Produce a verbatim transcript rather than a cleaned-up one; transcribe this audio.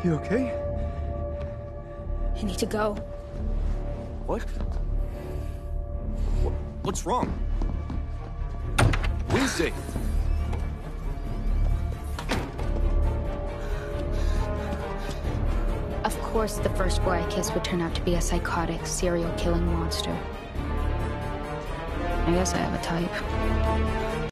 You okay? I need to go. What? What? What's wrong? Wednesday! Of course, the first boy I kissed would turn out to be a psychotic, serial-killing monster. I guess I have a type.